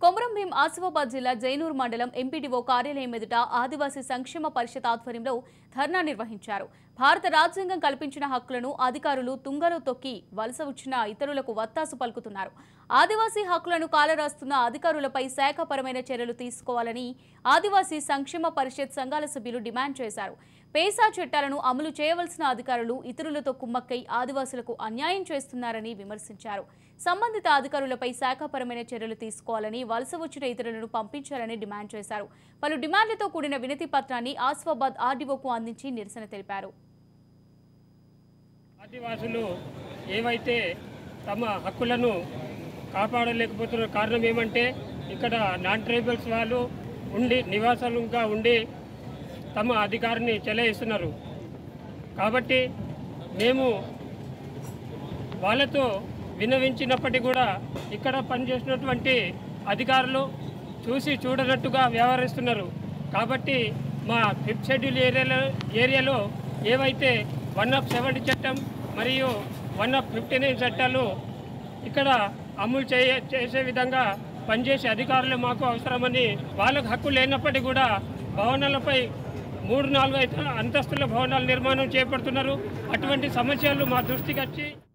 కొమరంభీం ఆసిఫాబాద్ జిల్లా జైనూర్ మండలం ఎంపీడీఓ కార్యాలయం ఎదుట ఆదివాసీ సంక్షేమ పరిషత్ ఆధ్వర్యంలో ధర్నా నిర్వహించారు. భారత రాజ్యాంగం కల్పించిన హక్కులను అధికారులు తుంగలో తొక్కి వలస వచ్చిన ఇతరులకు వత్తాసు పలుకుతున్నారు. ఆదివాసీ హక్కులను కాలరాస్తున్న అధికారులపై శాఖపరమైన చర్యలు తీసుకోవాలని ఆదివాసీ సంక్షేమ పరిషత్ సంఘాల సభ్యులు డిమాండ్ చేశారు. పేసా చట్టాలను అమలు చేయవలసిన అధికారులు ఇతరులతో కుమ్మక్కై ఆదివాసులకు అన్యాయం చేస్తున్నారని విమర్శించారు. సంబంధిత అధికారులపై శాఖపరమైన చర్యలు తీసుకోవాలని, వలస వచ్చిన ఇతరులను పంపించాలని డిమాండ్ చేశారు. పలు డిమాండ్లతో కూడిన వినతి పత్రాన్ని ఆసిఫాబాద్ ఆర్డీఓకు అందించి నిరసన తెలిపారు. ఆదివాసులు ఏవైతే తమ హక్కులను కాపాడలేకపోతున్న కారణం ఏమంటే ఇక్కడ నాన్ ట్రైబల్స్ వాళ్ళు ఉండి నివాసాలుగా ఉండి తమ అధికారాన్ని చెలాయిస్తున్నారు. కాబట్టి మేము వాళ్ళతో విన్నవించినప్పటికీ కూడా ఇక్కడ పనిచేసినటువంటి అధికారులు చూసి చూడనట్టుగా వ్యవహరిస్తున్నారు. కాబట్టి మా 5th షెడ్యూల్ ఏరియాలో ఏవైతే 1/70 చట్టం మరియు 1/59 చట్టాలు ఇక్కడ అమలు చేసే విధంగా పనిచేసే అధికారులు మాకు అవసరమని, వాళ్ళకు హక్కు లేనప్పటికీ కూడా భవనాలపై 3-4 అంతస్తుల భవనాల నిర్మాణం చేపడుతున్నారు. అటువంటి సమస్యలు మా దృష్టికి వచ్చి